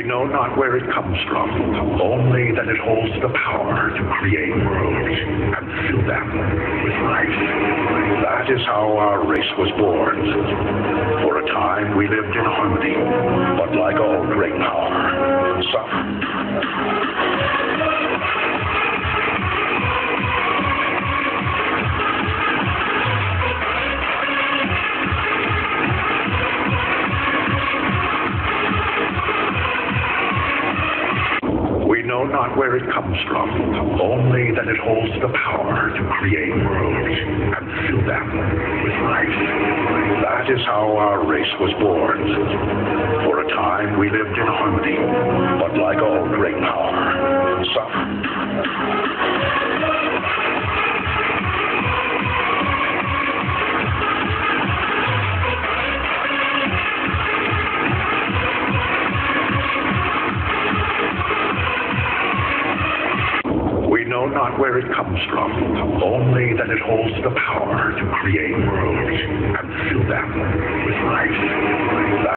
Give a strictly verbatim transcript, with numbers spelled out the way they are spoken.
know not where it comes from, only that it holds the power to create worlds and fill them with life. That is how our race was born. For a time we lived in harmony, but like all great power, some... We know not where it comes from, only that it holds the power to create worlds and fill them with life. That is how our race was born. For a time we lived in harmony, but like all great power, some... We know not where it comes from, only that it holds the power to create worlds and fill them with life.